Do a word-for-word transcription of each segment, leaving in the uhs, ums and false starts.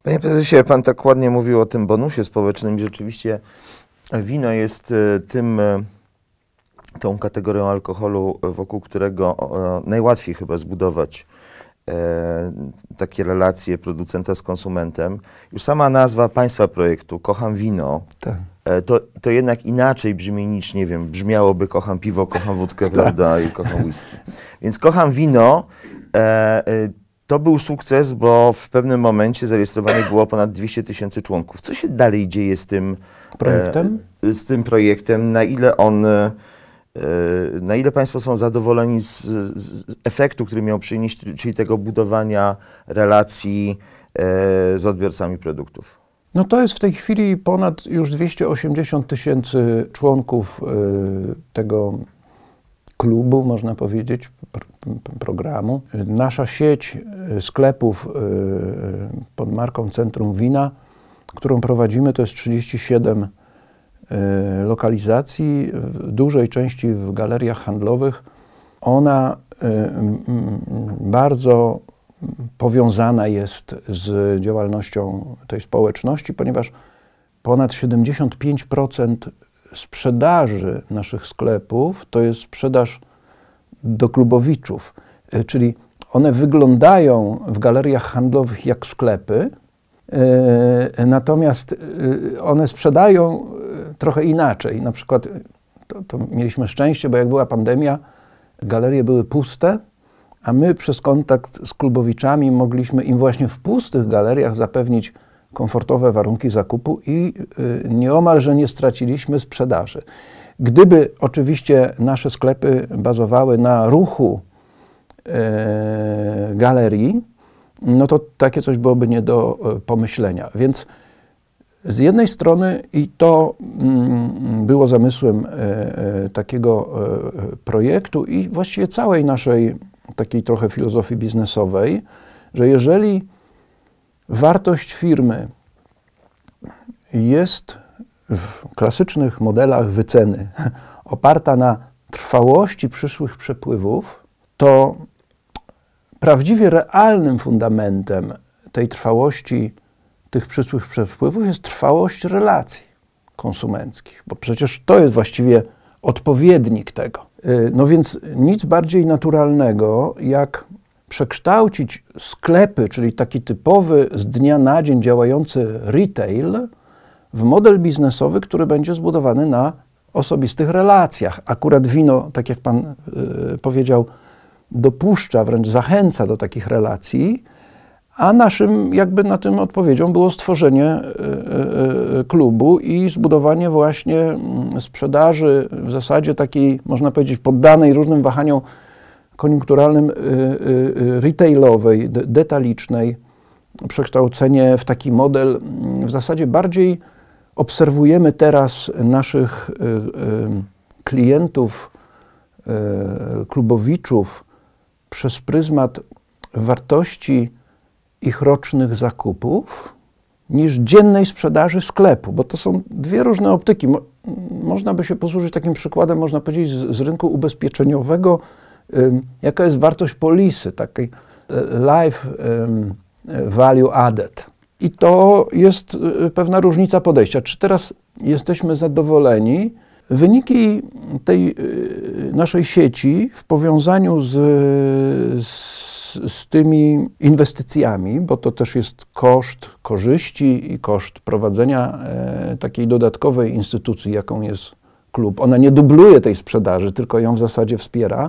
Panie prezesie, pan tak ładnie mówił o tym bonusie społecznym i rzeczywiście wino jest tym, tą kategorią alkoholu, wokół którego najłatwiej chyba zbudować e, takie relacje producenta z konsumentem. Już sama nazwa państwa projektu, Kocham Wino, tak. e, to, to jednak inaczej brzmi niż, nie wiem, brzmiałoby kocham piwo, kocham wódkę, prawda, i kocham whisky. Więc Kocham Wino e, e, to był sukces, bo w pewnym momencie zarejestrowanych było ponad dwieście tysięcy członków. Co się dalej dzieje z tym projektem? E, z tym projektem? Na ile on, e, na ile Państwo są zadowoleni z, z, z efektu, który miał przynieść, czyli tego budowania relacji e, z odbiorcami produktów? No to jest w tej chwili ponad już dwieście osiemdziesiąt tysięcy członków y, tego klubu, można powiedzieć, pr programu. Nasza sieć sklepów y, pod marką Centrum Wina, którą prowadzimy, to jest trzydzieści siedem y, lokalizacji, w dużej części w galeriach handlowych. Ona y, y, bardzo powiązana jest z działalnością tej społeczności, ponieważ ponad siedemdziesiąt pięć procent sprzedaży naszych sklepów to jest sprzedaż do klubowiczów, czyli one wyglądają w galeriach handlowych jak sklepy, yy, natomiast yy, one sprzedają trochę inaczej. Na przykład to, to mieliśmy szczęście, bo jak była pandemia, galerie były puste, a my przez kontakt z klubowiczami mogliśmy im właśnie w pustych galeriach zapewnić komfortowe warunki zakupu i y, nieomalże nie straciliśmy sprzedaży. Gdyby oczywiście nasze sklepy bazowały na ruchu y, galerii, no to takie coś byłoby nie do y, pomyślenia. Więc z jednej strony, i to y, było zamysłem y, y, takiego y, projektu i właściwie całej naszej takiej trochę filozofii biznesowej, że jeżeli wartość firmy jest w klasycznych modelach wyceny oparta na trwałości przyszłych przepływów, to prawdziwie realnym fundamentem tej trwałości tych przyszłych przepływów jest trwałość relacji konsumenckich, bo przecież to jest właściwie odpowiednik tego. No więc nic bardziej naturalnego, jak przekształcić sklepy, czyli taki typowy z dnia na dzień działający retail, w model biznesowy, który będzie zbudowany na osobistych relacjach. Akurat wino, tak jak pan y, powiedział, dopuszcza, wręcz zachęca do takich relacji, a naszym jakby na tym odpowiedzią było stworzenie y, y, klubu i zbudowanie właśnie sprzedaży w zasadzie takiej, można powiedzieć, poddanej różnym wahaniom koniunkturalnym, y, y, retailowej, de, detalicznej, przekształcenie w taki model. W zasadzie bardziej obserwujemy teraz naszych y, y, klientów, y, klubowiczów przez pryzmat wartości ich rocznych zakupów niż dziennej sprzedaży sklepu, bo to są dwie różne optyki. Mo, można by się posłużyć takim przykładem, można powiedzieć, z, z rynku ubezpieczeniowego, jaka jest wartość polisy, takiej life um, value added. I to jest pewna różnica podejścia. Czy teraz jesteśmy zadowoleni? Wyniki tej naszej sieci w powiązaniu z, z, z tymi inwestycjami, bo to też jest koszt korzyści i koszt prowadzenia e, takiej dodatkowej instytucji, jaką jest klub. Ona nie dubluje tej sprzedaży, tylko ją w zasadzie wspiera.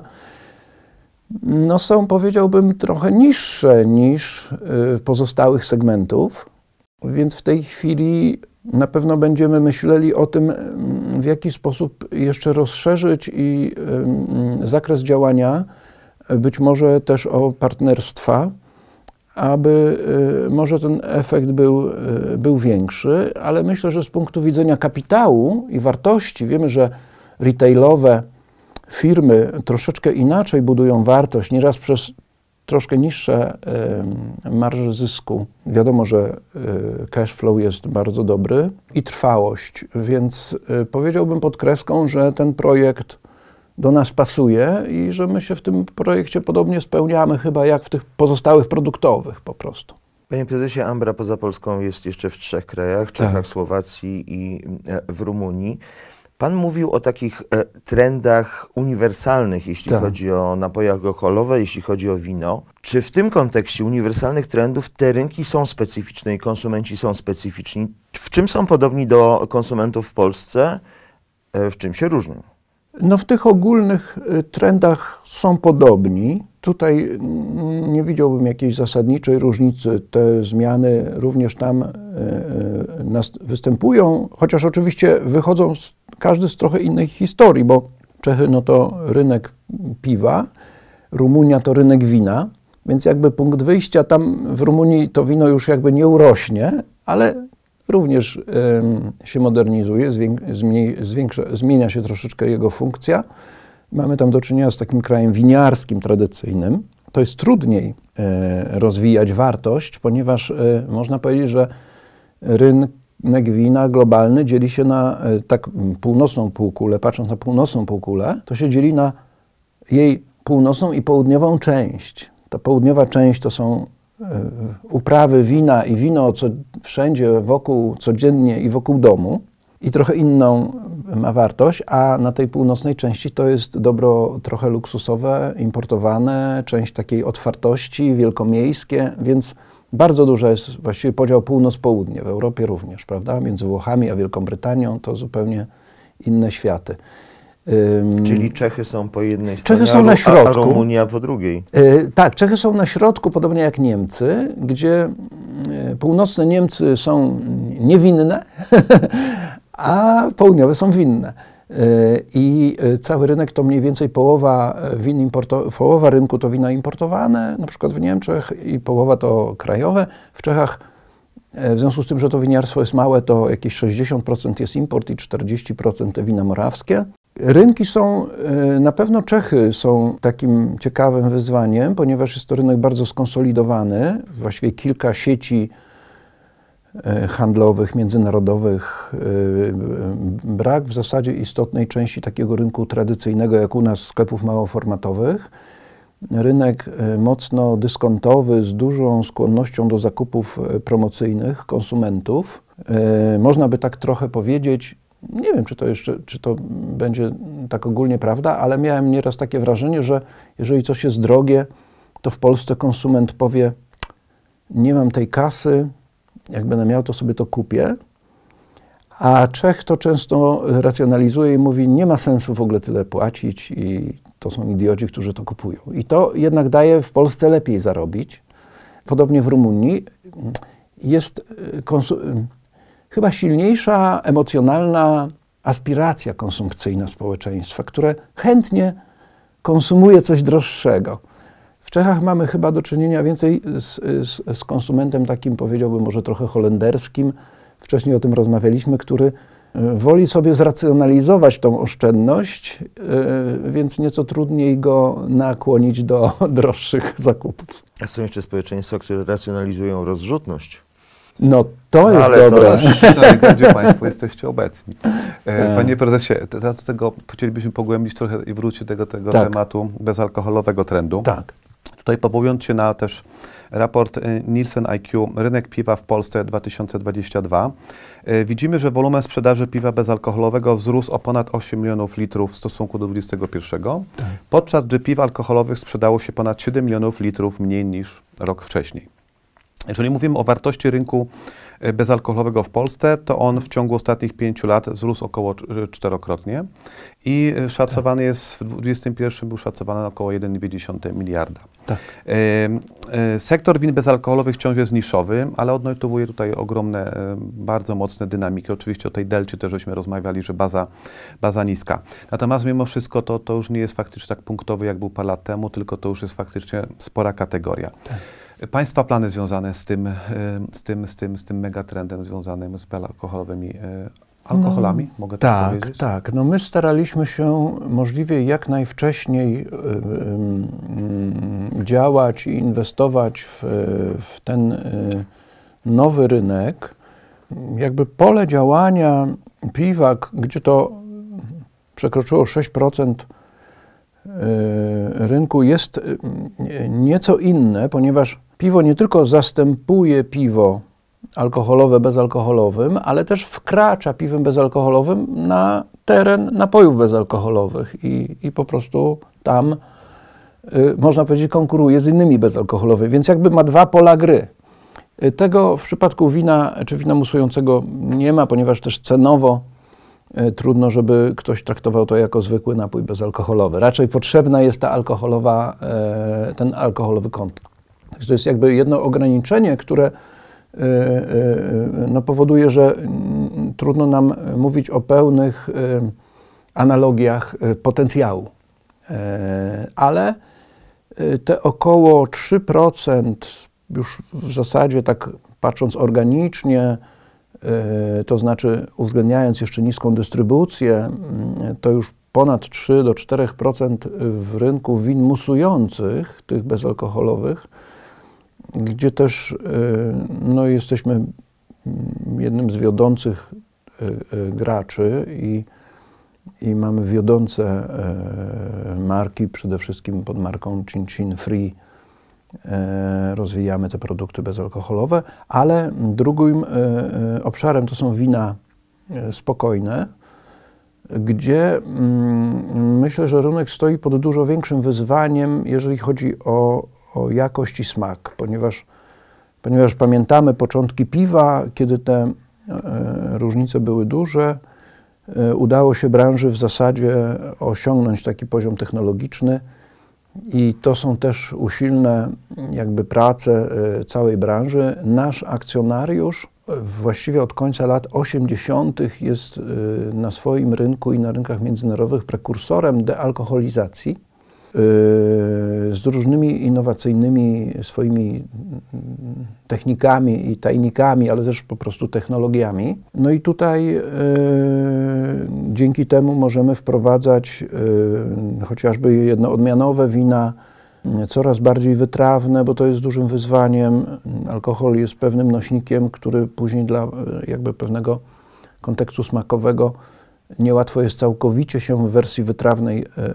No są, powiedziałbym, trochę niższe niż y, pozostałych segmentów, więc w tej chwili na pewno będziemy myśleli o tym, w jaki sposób jeszcze rozszerzyć i y, zakres działania, być może też o partnerstwa, aby y, może ten efekt był, y, był większy, ale myślę, że z punktu widzenia kapitału i wartości wiemy, że retailowe firmy troszeczkę inaczej budują wartość, nieraz przez troszkę niższe y, marże zysku. Wiadomo, że y, cash flow jest bardzo dobry i trwałość, więc y, powiedziałbym pod kreską, że ten projekt do nas pasuje i że my się w tym projekcie podobnie spełniamy chyba jak w tych pozostałych produktowych po prostu. Panie prezesie, Ambra poza Polską jest jeszcze w trzech krajach, Czechach, Tak. Słowacji i w Rumunii. Pan mówił o takich e, trendach uniwersalnych, jeśli Tak. chodzi o napoje alkoholowe, jeśli chodzi o wino. Czy w tym kontekście uniwersalnych trendów te rynki są specyficzne i konsumenci są specyficzni? W czym są podobni do konsumentów w Polsce? E, w czym się różnią? No w tych ogólnych y, trendach są podobni. Tutaj mm, nie widziałbym jakiejś zasadniczej różnicy. Te zmiany również tam y, y, nas występują, chociaż oczywiście wychodzą z, każdy z trochę innej historii, bo Czechy no to rynek piwa, Rumunia to rynek wina, więc jakby punkt wyjścia tam w Rumunii to wino już jakby nie urośnie, ale również y, się modernizuje, zwięk- zmie- zwiększa, zmienia się troszeczkę jego funkcja. Mamy tam do czynienia z takim krajem winiarskim, tradycyjnym. To jest trudniej y, rozwijać wartość, ponieważ y, można powiedzieć, że rynek wina globalny dzieli się na y, tak północną półkulę. Patrząc na północną półkulę, to się dzieli na jej północną i południową część. Ta południowa część to są uprawy wina i wino co wszędzie wokół, codziennie i wokół domu i trochę inną ma wartość, a na tej północnej części to jest dobro trochę luksusowe, importowane, część takiej otwartości, wielkomiejskie, więc bardzo dużo jest właściwie podział północ-południe, w Europie również, prawda? Między Włochami a Wielką Brytanią to zupełnie inne światy. Czyli Czechy są po jednej stronie, Czechy są na środku. a Rumunia po drugiej. Yy, tak, Czechy są na środku, podobnie jak Niemcy, gdzie yy, północne Niemcy są niewinne, a południowe są winne. Yy, I yy, cały rynek to mniej więcej połowa, win importo- połowa rynku to wina importowane, na przykład w Niemczech, i połowa to krajowe. W Czechach, yy, w związku z tym, że to winiarstwo jest małe, to jakieś sześćdziesiąt procent jest import i czterdzieści procent te wina morawskie. Rynki są, na pewno Czechy są takim ciekawym wyzwaniem, ponieważ jest to rynek bardzo skonsolidowany, właściwie kilka sieci handlowych, międzynarodowych. Brak w zasadzie istotnej części takiego rynku tradycyjnego, jak u nas sklepów małoformatowych. Rynek mocno dyskontowy, z dużą skłonnością do zakupów promocyjnych konsumentów. Można by tak trochę powiedzieć, nie wiem, czy to jeszcze, czy to będzie tak ogólnie prawda, ale miałem nieraz takie wrażenie, że jeżeli coś jest drogie, to w Polsce konsument powie: nie mam tej kasy, jak będę miał, to sobie to kupię. A Czech to często racjonalizuje i mówi: nie ma sensu w ogóle tyle płacić i to są idioci, którzy to kupują. I to jednak daje w Polsce lepiej zarobić. Podobnie w Rumunii jest konsum- chyba silniejsza emocjonalna aspiracja konsumpcyjna społeczeństwa, które chętnie konsumuje coś droższego. W Czechach mamy chyba do czynienia więcej z, z, z konsumentem takim, powiedziałbym, może trochę holenderskim. Wcześniej o tym rozmawialiśmy, który woli sobie zracjonalizować tą oszczędność, więc nieco trudniej go nakłonić do droższych zakupów. A są jeszcze społeczeństwa, które racjonalizują rozrzutność. No to jest Ale dobre. To jest, gdzie Państwo jesteście obecni. E, Panie prezesie, teraz do tego chcielibyśmy pogłębić trochę i wrócić do tego, tego tak. tematu bezalkoholowego trendu. Tak. Tutaj powołując się na też raport Nielsen I Q Rynek piwa w Polsce dwa tysiące dwudziesty drugi, widzimy, że wolumen sprzedaży piwa bezalkoholowego wzrósł o ponad osiem milionów litrów w stosunku do dwudziestego pierwszego, tak. podczas gdy piw alkoholowych sprzedało się ponad siedem milionów litrów mniej niż rok wcześniej. Jeżeli mówimy o wartości rynku bezalkoholowego w Polsce, to on w ciągu ostatnich pięciu lat wzrósł około czterokrotnie i szacowany tak. jest, w dwudziestym pierwszym był szacowany na około jeden przecinek dwa miliarda. Tak. E, sektor win bezalkoholowych wciąż jest niszowy, ale odnotowuje tutaj ogromne, bardzo mocne dynamiki. Oczywiście o tej delcie też żeśmy rozmawiali, że baza, baza niska. Natomiast mimo wszystko to, to już nie jest faktycznie tak punktowy, jak był parę lat temu, tylko to już jest faktycznie spora kategoria. Tak. Państwa plany związane z tym, z tym, z tym, z tym megatrendem związanym z bezalkoholowymi alkoholami, no, mogę tak tak powiedzieć? Tak, tak. No my staraliśmy się możliwie jak najwcześniej y, y, działać i inwestować w, w ten y, nowy rynek. Jakby pole działania piwa, gdzie to przekroczyło sześć procent rynku, jest nieco inne, ponieważ Piwo nie tylko zastępuje piwo alkoholowe bezalkoholowym, ale też wkracza piwem bezalkoholowym na teren napojów bezalkoholowych i, i po prostu tam, y, można powiedzieć, konkuruje z innymi bezalkoholowymi, więc jakby ma dwa pola gry. Y, tego w przypadku wina czy wina musującego nie ma, ponieważ też cenowo y, trudno, żeby ktoś traktował to jako zwykły napój bezalkoholowy. Raczej potrzebna jest ta alkoholowa, y, ten alkoholowy kontent. To jest jakby jedno ograniczenie, które no, powoduje, że trudno nam mówić o pełnych analogiach potencjału. Ale te około trzy procent już w zasadzie tak patrząc organicznie, to znaczy uwzględniając jeszcze niską dystrybucję, to już ponad trzy do czterech procent w rynku win musujących, tych bezalkoholowych, gdzie też no, jesteśmy jednym z wiodących graczy i, i mamy wiodące marki, przede wszystkim pod marką Chin Chin Free rozwijamy te produkty bezalkoholowe, ale drugim obszarem to są wina spokojne, gdzie mm, myślę, że rynek stoi pod dużo większym wyzwaniem, jeżeli chodzi o, o jakość i smak, ponieważ, ponieważ pamiętamy początki piwa, kiedy te e, różnice były duże, e, udało się branży w zasadzie osiągnąć taki poziom technologiczny i to są też usilne jakby prace e, całej branży. Nasz akcjonariusz właściwie od końca lat osiemdziesiątych jest na swoim rynku i na rynkach międzynarodowych prekursorem dealkoholizacji z różnymi innowacyjnymi swoimi technikami i tajnikami, ale też po prostu technologiami. No i tutaj dzięki temu możemy wprowadzać chociażby jednoodmianowe wina, coraz bardziej wytrawne, bo to jest dużym wyzwaniem. Alkohol jest pewnym nośnikiem, który później dla jakby pewnego kontekstu smakowego niełatwo jest całkowicie się w wersji wytrawnej e,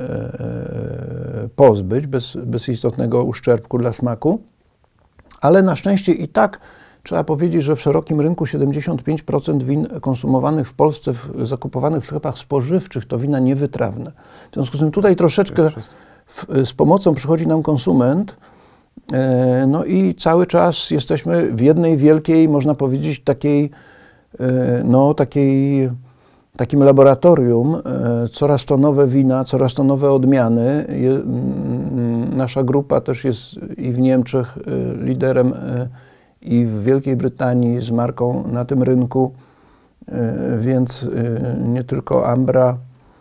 e, pozbyć, bez, bez istotnego uszczerbku dla smaku. Ale na szczęście i tak trzeba powiedzieć, że w szerokim rynku siedemdziesiąt pięć procent win konsumowanych w Polsce, w, zakupowanych w sklepach spożywczych, to wina niewytrawne. W związku z tym tutaj troszeczkę w, z pomocą przychodzi nam konsument, e, no i cały czas jesteśmy w jednej wielkiej, można powiedzieć, takiej, e, no takiej, takim laboratorium, e, coraz to nowe wina, coraz to nowe odmiany. Je, m, nasza grupa też jest i w Niemczech e, liderem e, i w Wielkiej Brytanii z marką na tym rynku, e, więc e, nie tylko Ambra,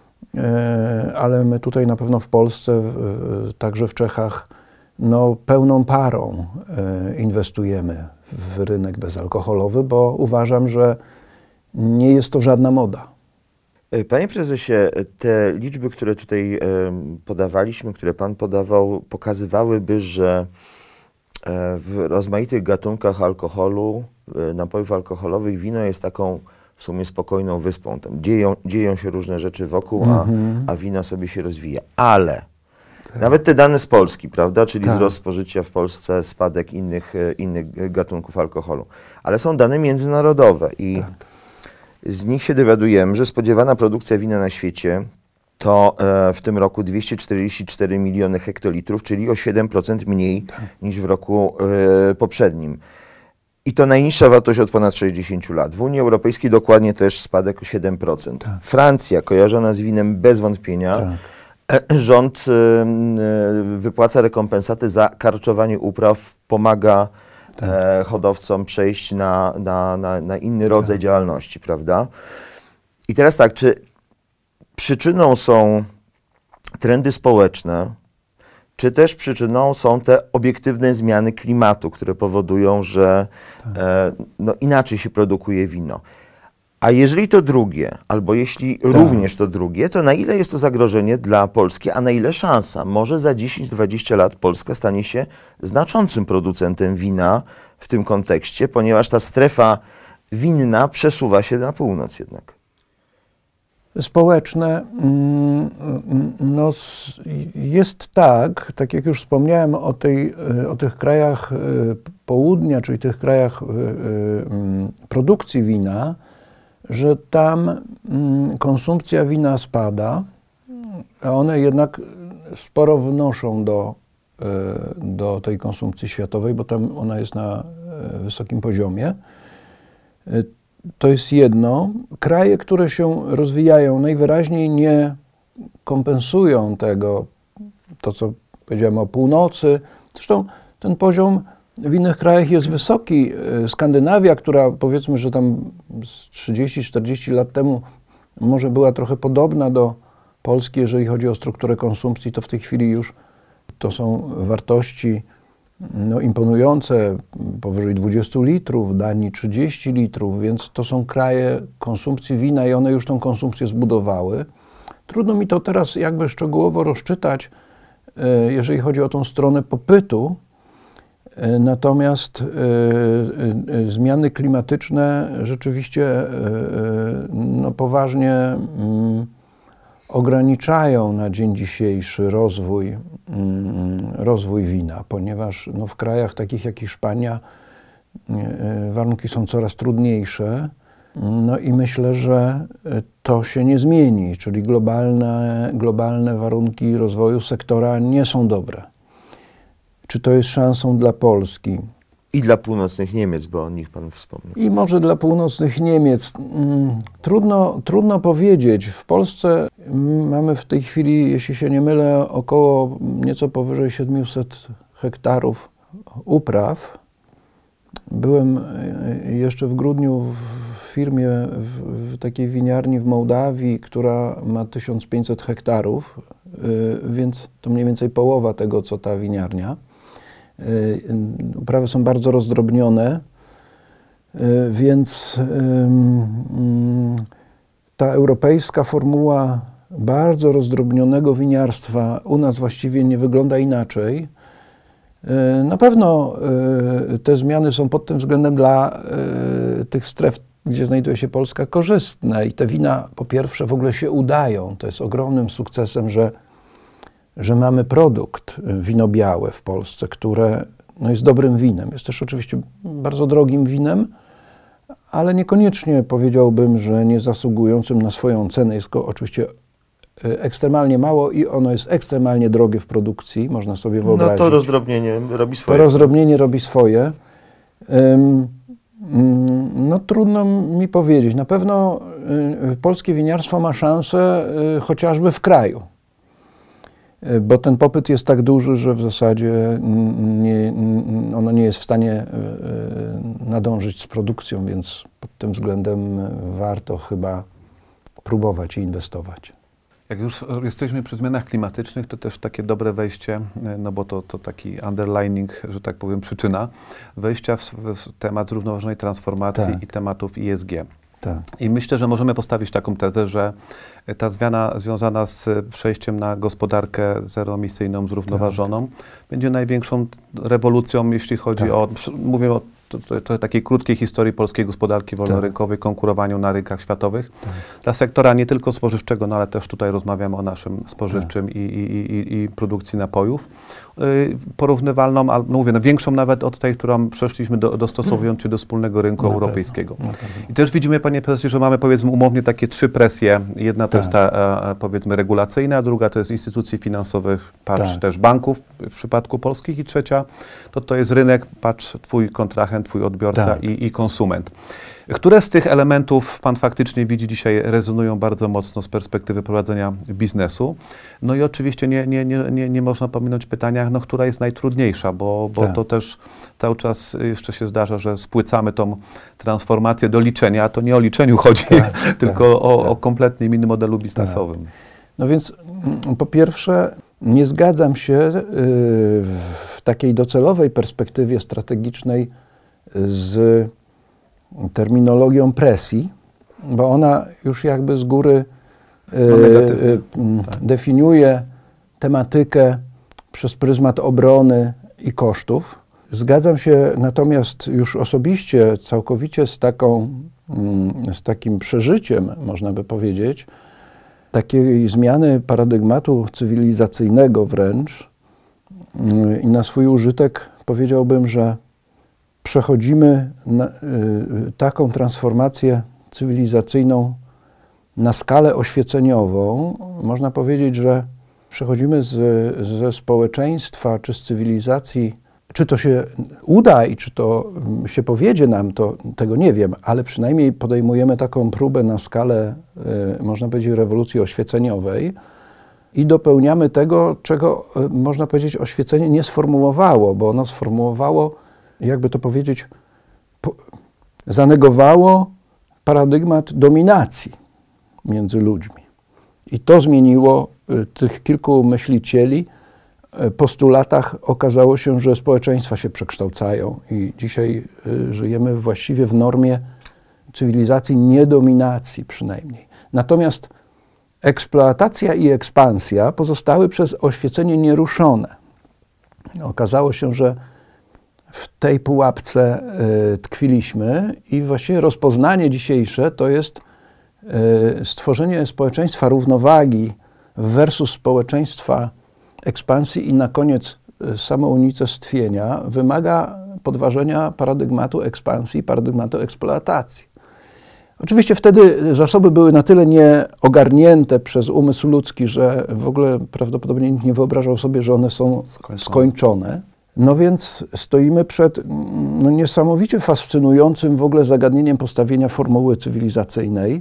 ale my tutaj na pewno w Polsce, także w Czechach, no, pełną parą inwestujemy w rynek bezalkoholowy, bo uważam, że nie jest to żadna moda. Panie prezesie, te liczby, które tutaj podawaliśmy, które pan podawał, pokazywałyby, że w rozmaitych gatunkach alkoholu, napojów alkoholowych wino jest taką w sumie spokojną wyspą. Tam dzieją, dzieją się różne rzeczy wokół, mm-hmm. a, a wino sobie się rozwija. Ale tak. Nawet te dane z Polski, prawda, czyli tak. wzrost spożycia w Polsce, spadek innych, innych gatunków alkoholu. Ale są dane międzynarodowe i tak. z nich się dowiadujemy, że spodziewana produkcja wina na świecie to e, w tym roku dwieście czterdzieści cztery miliony hektolitrów, czyli o siedem procent mniej tak. niż w roku e, poprzednim. I to najniższa wartość od ponad sześćdziesięciu lat. W Unii Europejskiej dokładnie też spadek o siedem procent. Tak. Francja, kojarzona z winem bez wątpienia, tak. rząd y, wypłaca rekompensaty za karczowanie upraw, pomaga tak. e, hodowcom przejść na, na, na, na inny rodzaj tak. działalności, prawda? I teraz tak, czy przyczyną są trendy społeczne, czy też przyczyną są te obiektywne zmiany klimatu, które powodują, że tak. e, no, inaczej się produkuje wino. A jeżeli to drugie, albo jeśli tak. również to drugie, to na ile jest to zagrożenie dla Polski, a na ile szansa? Może za dziesięć dwadzieścia lat Polska stanie się znaczącym producentem wina w tym kontekście, ponieważ ta strefa winna przesuwa się na północ jednak. Społeczne, no jest tak, tak jak już wspomniałem o, tej, o tych krajach południa, czyli tych krajach produkcji wina, że tam konsumpcja wina spada, a one jednak sporo wnoszą do, do tej konsumpcji światowej, bo tam ona jest na wysokim poziomie. To jest jedno. Kraje, które się rozwijają, najwyraźniej nie kompensują tego, to co powiedziałem o północy. Zresztą ten poziom w innych krajach jest wysoki. Skandynawia, która powiedzmy, że tam trzydzieści czterdzieści lat temu może była trochę podobna do Polski, jeżeli chodzi o strukturę konsumpcji, to w tej chwili już to są wartości no, imponujące, powyżej dwudziestu litrów, w Danii trzydzieści litrów, więc to są kraje konsumpcji wina i one już tą konsumpcję zbudowały. Trudno mi to teraz jakby szczegółowo rozczytać, jeżeli chodzi o tą stronę popytu, natomiast zmiany klimatyczne rzeczywiście no, poważnie ograniczają na dzień dzisiejszy rozwój, rozwój wina, ponieważ no, w krajach takich jak Hiszpania warunki są coraz trudniejsze. No i myślę, że to się nie zmieni, czyli globalne, globalne warunki rozwoju sektora nie są dobre. Czy to jest szansą dla Polski? I dla północnych Niemiec, bo o nich Pan wspomniał. I może dla północnych Niemiec. Trudno, trudno powiedzieć. W Polsce mamy w tej chwili, jeśli się nie mylę, około nieco powyżej siedmiuset hektarów upraw. Byłem jeszcze w grudniu w firmie, w, w takiej winiarni w Mołdawii, która ma tysiąc pięćset hektarów, więc to mniej więcej połowa tego, co ta winiarnia. Uprawy są bardzo rozdrobnione, więc ta europejska formuła bardzo rozdrobnionego winiarstwa u nas właściwie nie wygląda inaczej. Na pewno te zmiany są pod tym względem dla tych stref, gdzie znajduje się Polska, korzystne i te wina po pierwsze w ogóle się udają. To jest ogromnym sukcesem, że że mamy produkt, wino białe w Polsce, które no, jest dobrym winem. Jest też oczywiście bardzo drogim winem, ale niekoniecznie powiedziałbym, że nie zasługującym na swoją cenę. Jest go oczywiście ekstremalnie mało i ono jest ekstremalnie drogie w produkcji, można sobie wyobrazić. No to rozdrobnienie robi swoje. To rozdrobnienie robi swoje. No trudno mi powiedzieć. Na pewno polskie winiarstwo ma szansę chociażby w kraju. Bo ten popyt jest tak duży, że w zasadzie nie, ono nie jest w stanie nadążyć z produkcją, więc pod tym względem warto chyba próbować i inwestować. Jak już jesteśmy przy zmianach klimatycznych, to też takie dobre wejście, no bo to, to taki underlining, że tak powiem, przyczyna wejścia w, w temat zrównoważonej transformacji tak. i tematów I S G. Tak. I myślę, że możemy postawić taką tezę, że ta zmiana związana z przejściem na gospodarkę zeroemisyjną, zrównoważoną, tak. będzie największą rewolucją, jeśli chodzi tak. o, mówię o to, to, to takiej krótkiej historii polskiej gospodarki wolnorynkowej, tak. konkurowaniu na rynkach światowych. Tak. Dla sektora nie tylko spożywczego, no ale też tutaj rozmawiamy o naszym spożywczym tak. i, i, i, i produkcji napojów. Yy, porównywalną, ale no mówię, no większą nawet od tej, którą przeszliśmy do, dostosowując się do wspólnego rynku na europejskiego. Pewno, I też widzimy, panie prezesie, że mamy powiedzmy umownie takie trzy presje. Jedna to tak. jest ta e, powiedzmy regulacyjna, druga to jest instytucji finansowych, patrz tak. też banków w przypadku polskich i trzecia to to jest rynek, patrz twój kontrahent, twój odbiorca tak. i, i konsument. Które z tych elementów pan faktycznie widzi dzisiaj rezonują bardzo mocno z perspektywy prowadzenia biznesu? No i oczywiście nie, nie, nie, nie, nie można pominąć pytania, no, która jest najtrudniejsza, bo, bo tak. to też cały czas jeszcze się zdarza, że spłycamy tą transformację do liczenia, a to nie o liczeniu chodzi, tak, tylko tak, o, tak. o kompletnym innym modelu biznesowym. Tak. No więc po pierwsze nie zgadzam się w takiej docelowej perspektywie strategicznej z terminologią presji, bo ona już jakby z góry no y, tak. definiuje tematykę przez pryzmat obrony i kosztów. Zgadzam się natomiast już osobiście całkowicie z taką, z takim przeżyciem, można by powiedzieć, takiej zmiany paradygmatu cywilizacyjnego wręcz i na swój użytek powiedziałbym, że przechodzimy na, y, taką transformację cywilizacyjną na skalę oświeceniową. Można powiedzieć, że przechodzimy z, ze społeczeństwa czy z cywilizacji, czy to się uda i czy to się powiedzie nam, to tego nie wiem, ale przynajmniej podejmujemy taką próbę na skalę, y, można powiedzieć, rewolucji oświeceniowej i dopełniamy tego, czego, y, można powiedzieć, oświecenie nie sformułowało, bo ono sformułowało, jakby to powiedzieć, po, zanegowało paradygmat dominacji między ludźmi. I to zmieniło y, tych kilku myślicieli. Y, postulatach okazało się, że społeczeństwa się przekształcają i dzisiaj y, żyjemy właściwie w normie cywilizacji niedominacji przynajmniej. Natomiast eksploatacja i ekspansja pozostały przez oświecenie nieruszone. Okazało się, że w tej pułapce y, tkwiliśmy i właściwie rozpoznanie dzisiejsze to jest y, stworzenie społeczeństwa równowagi versus społeczeństwa ekspansji i na koniec y, samounicestwienia wymaga podważenia paradygmatu ekspansji i paradygmatu eksploatacji. Oczywiście wtedy zasoby były na tyle nieogarnięte przez umysł ludzki, że w ogóle prawdopodobnie nikt nie wyobrażał sobie, że one są skończone. skończone. No więc stoimy przed no, niesamowicie fascynującym w ogóle zagadnieniem postawienia formuły cywilizacyjnej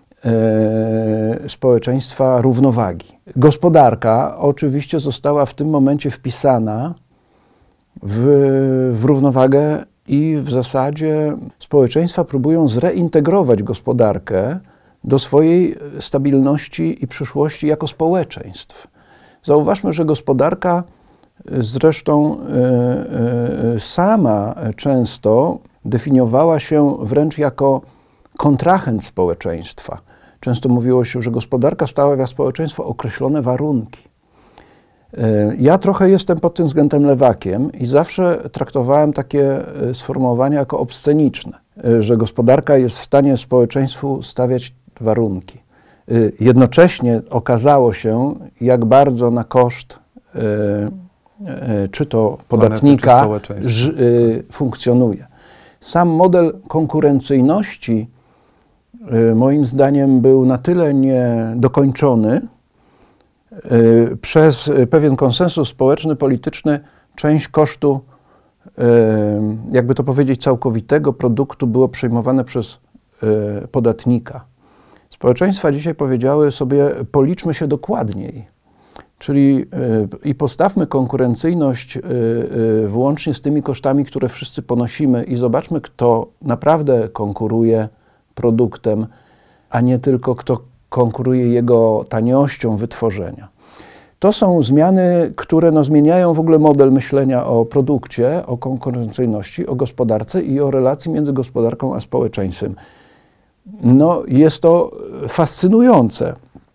e, społeczeństwa równowagi. Gospodarka oczywiście została w tym momencie wpisana w, w równowagę i w zasadzie społeczeństwa próbują zreintegrować gospodarkę do swojej stabilności i przyszłości jako społeczeństw. Zauważmy, że gospodarka zresztą y, y, sama często definiowała się wręcz jako kontrahent społeczeństwa. Często mówiło się, że gospodarka stawia społeczeństwo określone warunki. Y, ja trochę jestem pod tym względem lewakiem i zawsze traktowałem takie sformułowania jako obsceniczne, y, że gospodarka jest w stanie społeczeństwu stawiać warunki. Y, jednocześnie okazało się, jak bardzo na koszt y, czy to podatnika Planety, czy ż, y, funkcjonuje. Sam model konkurencyjności y, moim zdaniem był na tyle niedokończony. Y, przez pewien konsensus społeczny, polityczny część kosztu, y, jakby to powiedzieć, całkowitego produktu było przejmowane przez y, podatnika. Społeczeństwa dzisiaj powiedziały sobie, policzmy się dokładniej. Czyli y, i postawmy konkurencyjność y, y, włącznie z tymi kosztami, które wszyscy ponosimy i zobaczmy, kto naprawdę konkuruje produktem, a nie tylko kto konkuruje jego taniością wytworzenia. To są zmiany, które no, zmieniają w ogóle model myślenia o produkcie, o konkurencyjności, o gospodarce i o relacji między gospodarką a społeczeństwem. No, jest to fascynujące.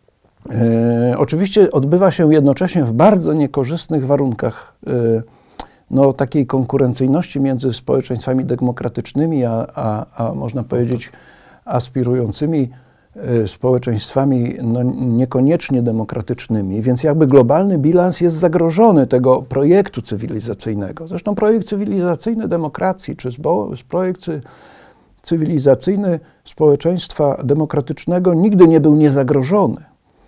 E, oczywiście odbywa się jednocześnie w bardzo niekorzystnych warunkach e, no, takiej konkurencyjności między społeczeństwami demokratycznymi, a, a, a można powiedzieć aspirującymi e, społeczeństwami no, niekoniecznie demokratycznymi, więc jakby globalny bilans jest zagrożony tego projektu cywilizacyjnego. Zresztą projekt cywilizacyjny demokracji, czy projekt cywilizacyjny społeczeństwa demokratycznego nigdy nie był niezagrożony.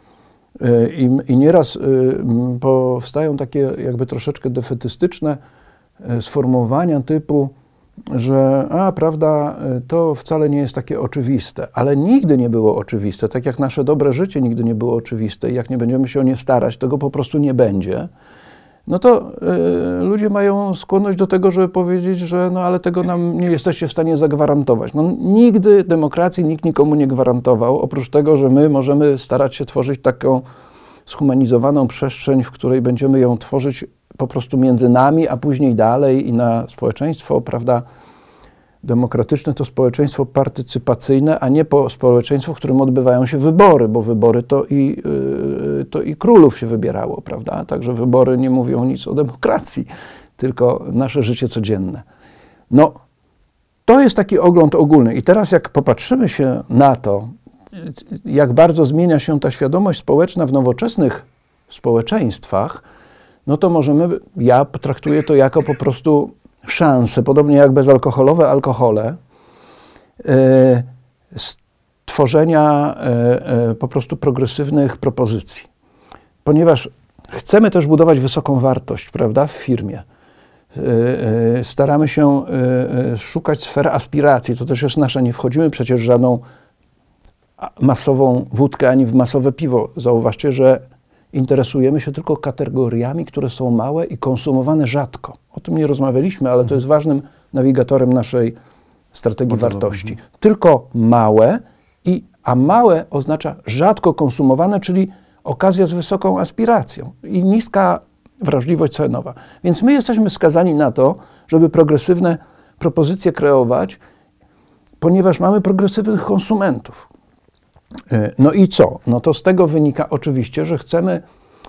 I, I nieraz y, powstają takie jakby troszeczkę defetystyczne y, sformułowania typu, że a, prawda, to wcale nie jest takie oczywiste, ale nigdy nie było oczywiste, tak jak nasze dobre życie nigdy nie było oczywiste i jak nie będziemy się o nie starać, tego po prostu nie będzie, no to y, ludzie mają skłonność do tego, żeby powiedzieć, że no ale tego nam nie jesteście w stanie zagwarantować. No nigdy demokracji nikt nikomu nie gwarantował, oprócz tego, że my możemy starać się tworzyć taką zhumanizowaną przestrzeń, w której będziemy ją tworzyć po prostu między nami, a później dalej i na społeczeństwo, prawda, demokratyczne to społeczeństwo partycypacyjne, a nie po społeczeństwo, w którym odbywają się wybory, bo wybory to i, yy, to i królów się wybierało, prawda? Także wybory nie mówią nic o demokracji, tylko nasze życie codzienne. No, to jest taki ogląd ogólny. I teraz jak popatrzymy się na to, jak bardzo zmienia się ta świadomość społeczna w nowoczesnych społeczeństwach, no to możemy, ja traktuję to jako po prostu szansę, podobnie jak bezalkoholowe alkohole, e, stworzenia e, e, po prostu progresywnych propozycji. Ponieważ chcemy też budować wysoką wartość, prawda, w firmie. E, e, staramy się e, szukać sfer aspiracji, to też jest nasze, nie wchodzimy przecież w żadną masową wódkę, ani w masowe piwo. Zauważcie, że interesujemy się tylko kategoriami, które są małe i konsumowane rzadko. O tym nie rozmawialiśmy, ale to jest ważnym nawigatorem naszej strategii wartości. Tylko małe, i, a małe oznacza rzadko konsumowane, czyli okazja z wysoką aspiracją i niska wrażliwość cenowa. Więc my jesteśmy skazani na to, żeby progresywne propozycje kreować, ponieważ mamy progresywnych konsumentów. No i co? No to z tego wynika oczywiście, że chcemy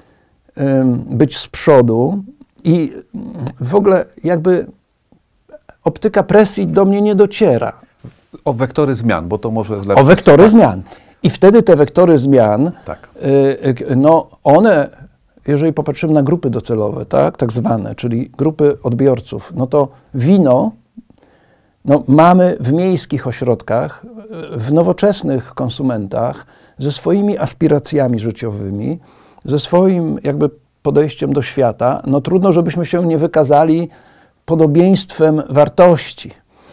um, być z przodu i w ogóle jakby optyka presji do mnie nie dociera. O wektory zmian, bo to może jest lepsze. O wektory tak. zmian. I wtedy te wektory zmian, tak. y, no one, jeżeli popatrzymy na grupy docelowe, tak, tak zwane, czyli grupy odbiorców, no to wino no, mamy w miejskich ośrodkach, w nowoczesnych konsumentach, ze swoimi aspiracjami życiowymi, ze swoim jakby podejściem do świata. No trudno, żebyśmy się nie wykazali podobieństwem wartości.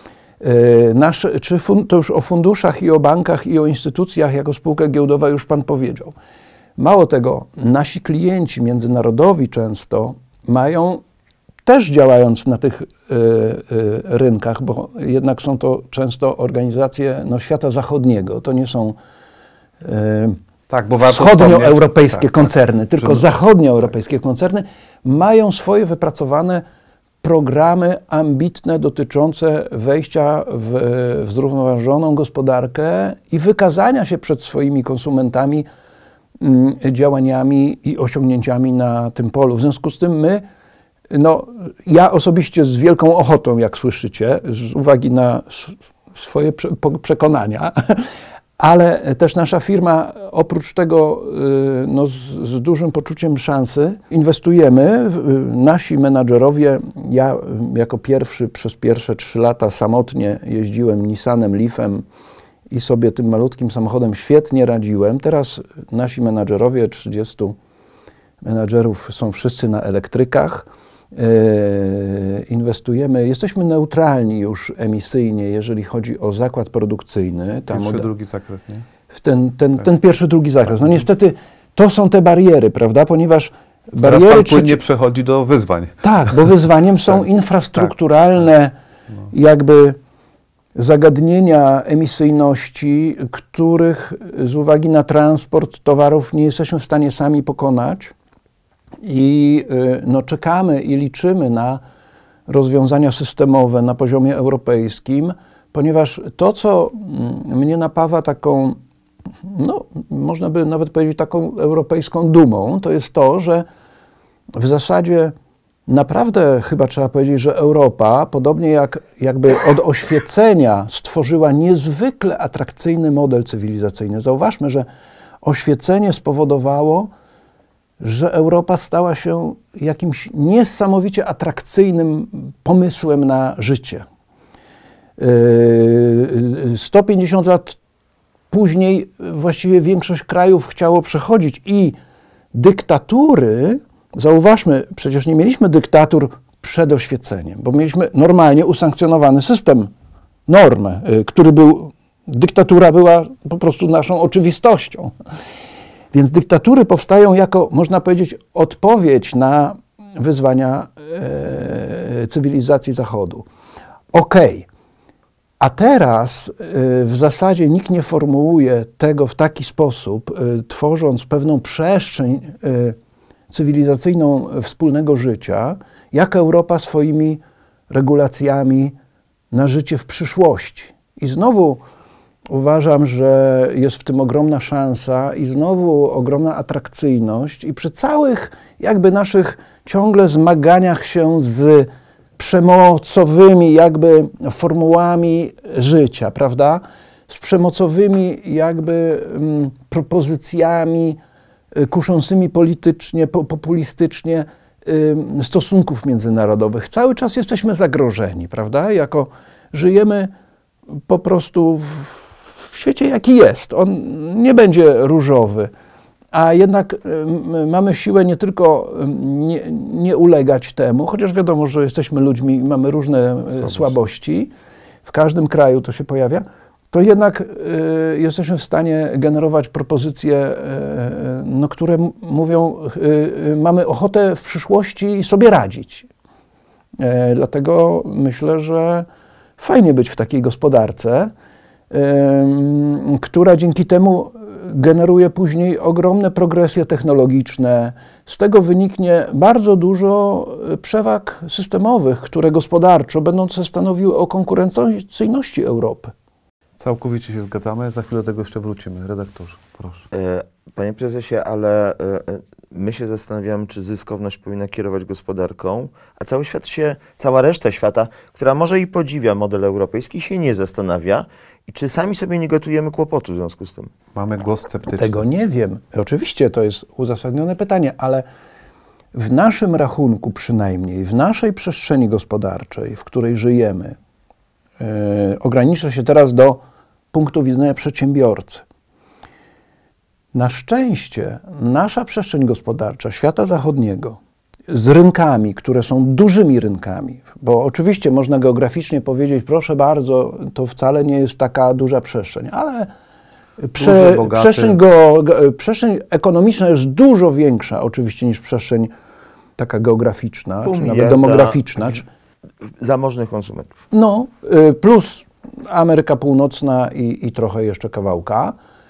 Yy, nasze, czy fun, to już o funduszach i o bankach i o instytucjach jako spółka giełdowa już Pan powiedział. Mało tego, nasi klienci międzynarodowi często mają, też działając na tych y, y, rynkach, bo jednak są to często organizacje no, świata zachodniego, to nie są y, tak, bo wschodnioeuropejskie tak, koncerny, tak, tylko tak. zachodnioeuropejskie koncerny mają swoje wypracowane programy ambitne dotyczące wejścia w, w zrównoważoną gospodarkę i wykazania się przed swoimi konsumentami y, działaniami i osiągnięciami na tym polu. W związku z tym my No, ja osobiście z wielką ochotą, jak słyszycie, z uwagi na swoje przekonania, ale też nasza firma oprócz tego no, z, z dużym poczuciem szansy inwestujemy. Nasi menadżerowie, ja jako pierwszy przez pierwsze trzy lata samotnie jeździłem Nissanem Leafem i sobie tym malutkim samochodem świetnie radziłem. Teraz nasi menadżerowie, trzydziestu menadżerów są wszyscy na elektrykach. Yy, inwestujemy, jesteśmy neutralni już emisyjnie, jeżeli chodzi o zakład produkcyjny. Pierwszy, drugi zakres, nie? W ten, ten, tak. ten pierwszy, drugi zakres. No niestety to są te bariery, prawda, ponieważ Teraz bariery... Pan trzeci... płynnie przechodzi do wyzwań. Tak, bo wyzwaniem są tak. infrastrukturalne tak. No. jakby zagadnienia emisyjności, których z uwagi na transport towarów nie jesteśmy w stanie sami pokonać. I no, czekamy i liczymy na rozwiązania systemowe na poziomie europejskim, ponieważ to, co mnie napawa taką, no, można by nawet powiedzieć taką europejską dumą, to jest to, że w zasadzie naprawdę chyba trzeba powiedzieć, że Europa, podobnie jak jakby od oświecenia stworzyła niezwykle atrakcyjny model cywilizacyjny. Zauważmy, że oświecenie spowodowało, że Europa stała się jakimś niesamowicie atrakcyjnym pomysłem na życie. sto pięćdziesiąt lat później właściwie większość krajów chciało przechodzić i dyktatury, zauważmy, przecież nie mieliśmy dyktatur przed oświeceniem, bo mieliśmy normalnie usankcjonowany system, normę, który był, dyktatura była po prostu naszą oczywistością. Więc dyktatury powstają jako, można powiedzieć, odpowiedź na wyzwania e, cywilizacji Zachodu. Okej, okay. A teraz e, w zasadzie nikt nie formułuje tego w taki sposób, e, tworząc pewną przestrzeń e, cywilizacyjną wspólnego życia, jak Europa swoimi regulacjami na życie w przyszłości. I znowu uważam, że jest w tym ogromna szansa i znowu ogromna atrakcyjność i przy całych jakby naszych ciągle zmaganiach się z przemocowymi jakby formułami życia, prawda? z przemocowymi jakby mm, propozycjami y, kuszącymi politycznie, po, populistycznie y, stosunków międzynarodowych. Cały czas jesteśmy zagrożeni, prawda? Jako żyjemy po prostu w, w świecie, jaki jest. On nie będzie różowy, a jednak y, mamy siłę nie tylko y, nie, nie ulegać temu, chociaż wiadomo, że jesteśmy ludźmi i mamy różne y, słabości. W każdym kraju to się pojawia. To jednak y, jesteśmy w stanie generować propozycje, y, no, które mówią, y, y, mamy ochotę w przyszłości sobie radzić. Y, dlatego myślę, że fajnie być w takiej gospodarce, y, która dzięki temu generuje później ogromne progresje technologiczne. Z tego wyniknie bardzo dużo przewag systemowych, które gospodarczo będą stanowiły o konkurencyjności Europy. Całkowicie się zgadzamy. Za chwilę do tego jeszcze wrócimy. Redaktorze, proszę. Panie prezesie, ale my się zastanawiamy, czy zyskowność powinna kierować gospodarką, a cały świat się, cała reszta świata, która może i podziwia model europejski, się nie zastanawia. I czy sami sobie nie gotujemy kłopotu w związku z tym? Mamy głos sceptyczny. Tego nie wiem. Oczywiście to jest uzasadnione pytanie, ale w naszym rachunku przynajmniej, w naszej przestrzeni gospodarczej, w której żyjemy, yy, ograniczę się teraz do punktu widzenia przedsiębiorcy. Na szczęście nasza przestrzeń gospodarcza świata zachodniego z rynkami, które są dużymi rynkami, bo oczywiście można geograficznie powiedzieć, proszę bardzo, to wcale nie jest taka duża przestrzeń, ale prze, Duży, przestrzeń, go, go, przestrzeń ekonomiczna jest dużo większa oczywiście niż przestrzeń taka geograficzna, czy nawet demograficzna. Czy, zamożnych konsumentów. No, plus Ameryka Północna i, i trochę jeszcze kawałka,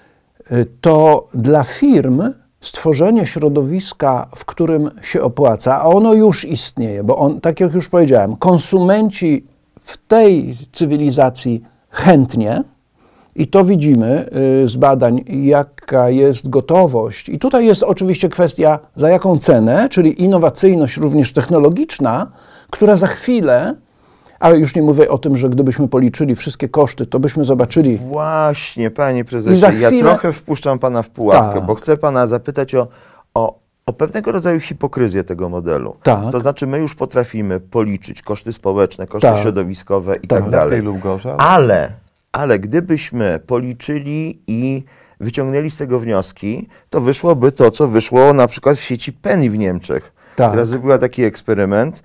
to dla firm stworzenie środowiska, w którym się opłaca, a ono już istnieje, bo on, tak jak już powiedziałem, konsumenci w tej cywilizacji chętnie, i to widzimy y, z badań, jaka jest gotowość. I tutaj jest oczywiście kwestia, za jaką cenę, czyli innowacyjność również technologiczna, która za chwilę, ale już nie mówię o tym, że gdybyśmy policzyli wszystkie koszty, to byśmy zobaczyli... Właśnie, panie prezesie, chwilę... ja trochę wpuszczam pana w pułapkę, Ta. bo chcę pana zapytać o, o, o pewnego rodzaju hipokryzję tego modelu. Tak. To znaczy, my już potrafimy policzyć koszty społeczne, koszty Tak. środowiskowe i Tak. tak dalej. Lepiej lub gorzej. Ale, ale gdybyśmy policzyli i wyciągnęli z tego wnioski, to wyszłoby to, co wyszło na przykład w sieci Penny w Niemczech, Tak. która zrobiła taki eksperyment.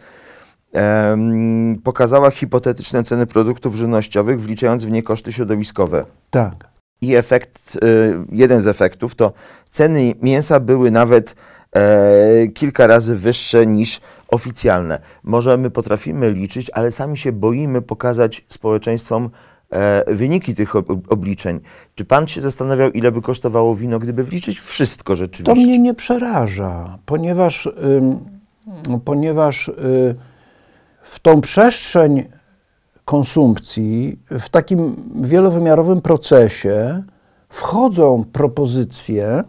Um, pokazała hipotetyczne ceny produktów żywnościowych, wliczając w nie koszty środowiskowe. Tak. I efekt, y, jeden z efektów to ceny mięsa były nawet e, kilka razy wyższe niż oficjalne. Może my potrafimy liczyć, ale sami się boimy pokazać społeczeństwom e, wyniki tych ob obliczeń. Czy pan się zastanawiał, ile by kosztowało wino, gdyby wliczyć wszystko rzeczywiście? To mnie nie przeraża, ponieważ, ym, ponieważ y, w tą przestrzeń konsumpcji, w takim wielowymiarowym procesie wchodzą propozycje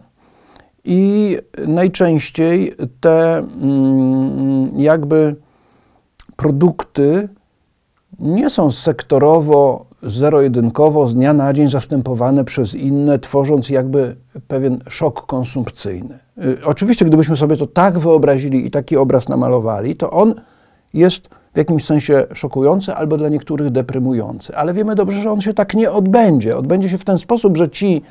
i najczęściej te mm, jakby produkty nie są sektorowo, zero-jedynkowo, z dnia na dzień zastępowane przez inne, tworząc jakby pewien szok konsumpcyjny. Y, oczywiście, gdybyśmy sobie to tak wyobrazili i taki obraz namalowali, to on jest w jakimś sensie szokujący albo dla niektórych deprymujący. Ale wiemy dobrze, że on się tak nie odbędzie. Odbędzie się w ten sposób, że ci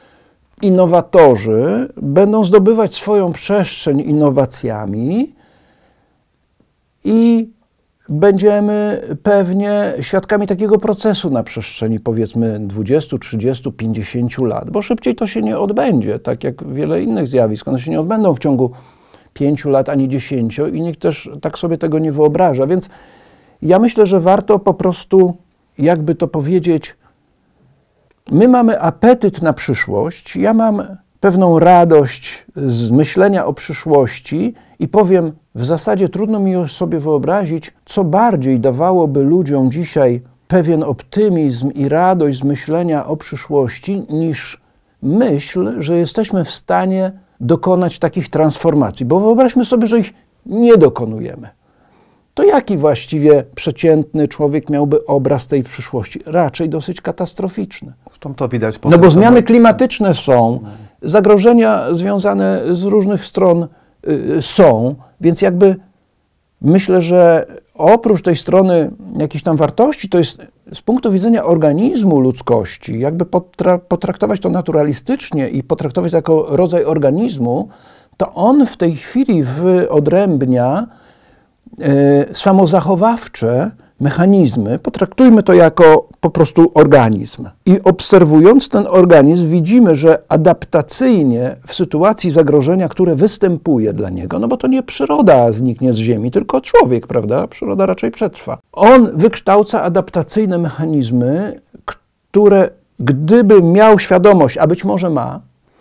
innowatorzy będą zdobywać swoją przestrzeń innowacjami i będziemy pewnie świadkami takiego procesu na przestrzeni powiedzmy dwudziestu, trzydziestu, pięćdziesięciu lat, bo szybciej to się nie odbędzie, tak jak wiele innych zjawisk. One się nie odbędą w ciągu pięciu lat ani dziesięciu i nikt też tak sobie tego nie wyobraża. Więc ja myślę, że warto po prostu, jakby to powiedzieć, my mamy apetyt na przyszłość, ja mam pewną radość z myślenia o przyszłości i powiem, w zasadzie trudno mi sobie wyobrazić, co bardziej dawałoby ludziom dzisiaj pewien optymizm i radość z myślenia o przyszłości, niż myśl, że jesteśmy w stanie dokonać takich transformacji. Bo wyobraźmy sobie, że ich nie dokonujemy. to jaki właściwie przeciętny człowiek miałby obraz tej przyszłości? Raczej dosyć katastroficzny. Zresztą to widać po No bo tym, zmiany co- klimatyczne są, zagrożenia związane z różnych stron y, są, więc jakby myślę, że oprócz tej strony jakichś tam wartości, to jest z punktu widzenia organizmu ludzkości, jakby potra potraktować to naturalistycznie i potraktować to jako rodzaj organizmu, to on w tej chwili wyodrębnia y, samozachowawcze mechanizmy, potraktujmy to jako po prostu organizm. I obserwując ten organizm widzimy, że adaptacyjnie w sytuacji zagrożenia, które występuje dla niego, no bo to nie przyroda zniknie z ziemi, tylko człowiek, prawda? Przyroda raczej przetrwa. On wykształca adaptacyjne mechanizmy, które gdyby miał świadomość, a być może ma,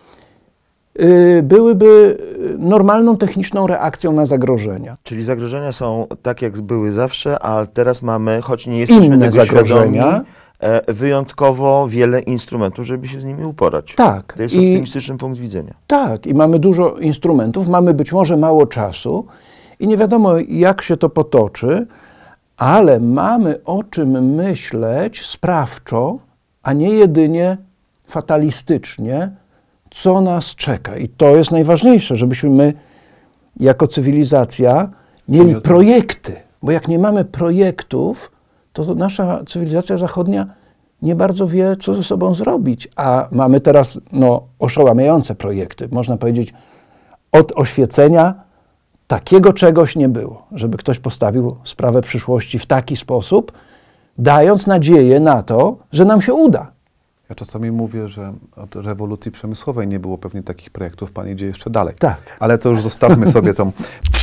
byłyby normalną techniczną reakcją na zagrożenia. Czyli zagrożenia są tak, jak były zawsze, a teraz mamy, choć nie jesteśmy Inne tego zagrożenia. świadomi, e, wyjątkowo wiele instrumentów, żeby się z nimi uporać. Tak. To jest I- optymistyczny punkt widzenia. Tak, i mamy dużo instrumentów, mamy być może mało czasu i nie wiadomo, jak się to potoczy, ale mamy o czym myśleć sprawczo, a nie jedynie fatalistycznie, co nas czeka. I to jest najważniejsze, żebyśmy my jako cywilizacja mieli projekty, bo jak nie mamy projektów, to nasza cywilizacja zachodnia nie bardzo wie, co ze sobą zrobić, a mamy teraz no, oszałamiające projekty. Można powiedzieć, od oświecenia takiego czegoś nie było, żeby ktoś postawił sprawę przyszłości w taki sposób, dając nadzieję na to, że nam się uda. Ja czasami mówię, że od rewolucji przemysłowej nie było pewnie takich projektów, pan idzie jeszcze dalej. Tak. Ale to już zostawmy sobie tą